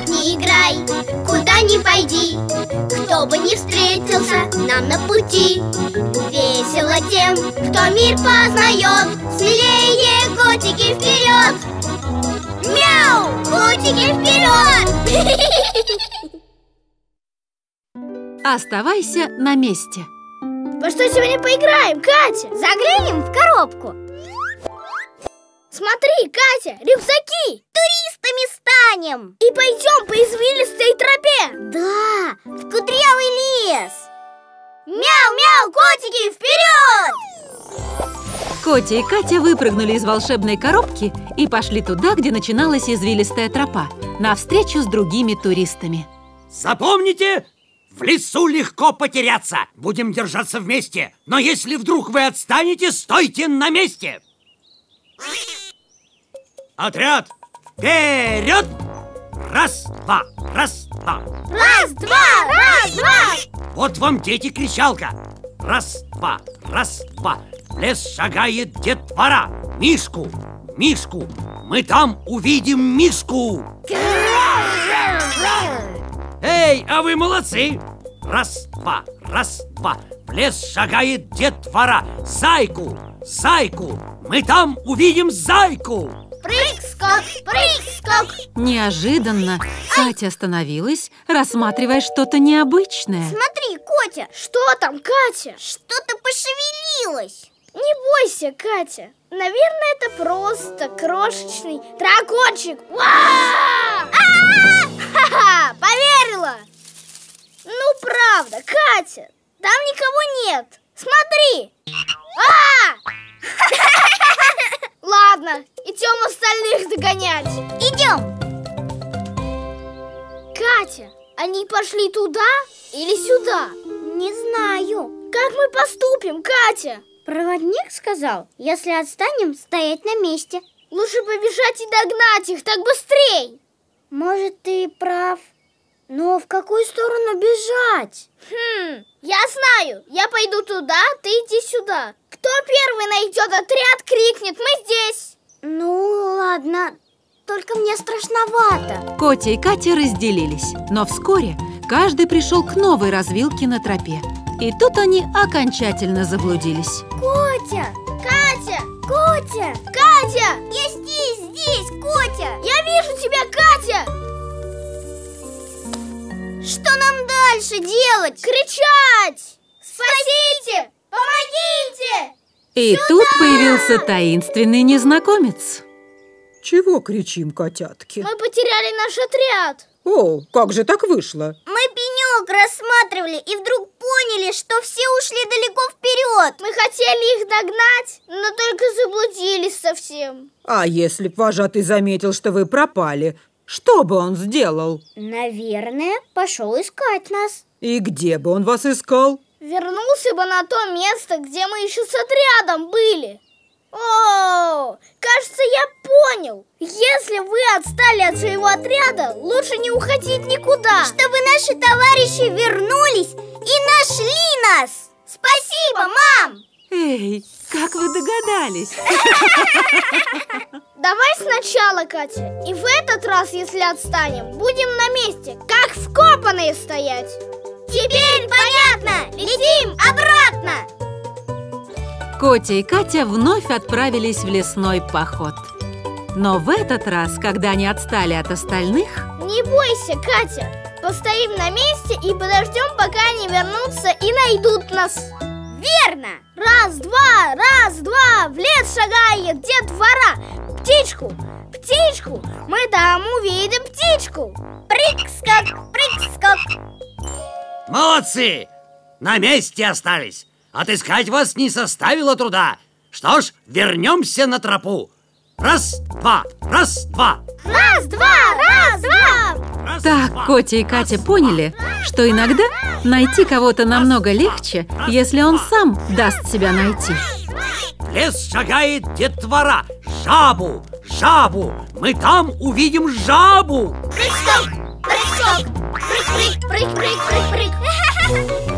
как ни играй, куда ни пойди, кто бы ни встретился нам на пути. Весело тем, кто мир познает, смелее котики вперед! Мяу! Котики вперед! Оставайся на месте. Во что сегодня поиграем, Катя? Заглянем в коробку. Смотри, Катя, рюкзаки! Туристами станем! И пойдем по извилистой тропе! Да, в кудрявый лес! Мяу-мяу, котики, вперед! Котя и Катя выпрыгнули из волшебной коробки и пошли туда, где начиналась извилистая тропа, навстречу с другими туристами. Запомните, в лесу легко потеряться. Будем держаться вместе. Но если вдруг вы отстанете, стойте на месте. Отряд, вперед! Раз, два, раз, два. Раз, два, раз, два. Вот вам, дети, кричалка. Раз, два, В лес шагает детвора. Мишку, Мишку, мы там увидим Мишку. Эй, а вы молодцы. Раз, два, в лес шагает детвора. Зайку, Зайку, мы там увидим Зайку. Прыг-скок, прыг-скок. Неожиданно Катя остановилась, рассматривая что-то необычное. Смотри, Котя. Что там, Катя? Что-то пошевелилось. Не бойся, Катя. Наверное, это просто крошечный дракончик. Ха-ха, поверила? Ну, правда, Катя, там никого нет. Смотри. Ладно, идем остальных догонять. Идем. Катя, они пошли туда или сюда? Не знаю. Как мы поступим, Катя? Проводник сказал, если отстанем, стоять на месте. Лучше побежать и догнать их, так быстрей. Может, ты и прав. Но в какую сторону бежать? Я знаю. Я пойду туда, ты иди сюда. Кто первый найдет отряд, крикнет: мы здесь. Ну, ладно. Только мне страшновато. Котя и Катя разделились, но вскоре каждый пришел к новой развилке на тропе. И тут они окончательно заблудились. Котя! Катя! Котя! Катя! Я здесь, Котя! Я вижу тебя, Катя! Что нам дальше делать? Кричать! Спасите! Помогите! И тут появился таинственный незнакомец. Чего кричим, котятки? Мы потеряли наш отряд. О, как же так вышло? Мы пенек рассматривали и вдруг поняли, что все ушли далеко вперед. Мы хотели их догнать, но только заблудились совсем. А если б вожатый заметил, что вы пропали, что бы он сделал? Наверное, пошел искать нас. И где бы он вас искал? Вернулся бы на то место, где мы еще с отрядом были. О, кажется, я понял. Если вы отстали от своего отряда, лучше не уходить никуда. Чтобы наши товарищи вернулись и нашли нас. Спасибо, мам! Эй, как вы догадались? Давай сначала, Катя. И в этот раз, если отстанем, будем на месте, как вкопанные стоять. Теперь понятно. Летим обратно. Котя и Катя вновь отправились в лесной поход. Но в этот раз, когда они отстали от остальных... Не бойся, Катя. Постоим на месте и подождем, пока они вернутся и найдут нас. Верно. Раз, два, в лес шагает детвора. Птичку, птичку, мы там увидим птичку. Прыг-скок, прыг-скок. Молодцы! На месте остались. Отыскать вас не составило труда. Что ж, вернемся на тропу. Раз, два. Раз, два, раз, два. Так Котя и Катя поняли, что иногда найти кого-то намного легче, если он сам даст себя найти. В лес шагает детвора. Жабу, жабу, мы там увидим жабу. Прыг-скок, прыг-скок, прыг-прыг, прыг-прыг, прыг-прыг.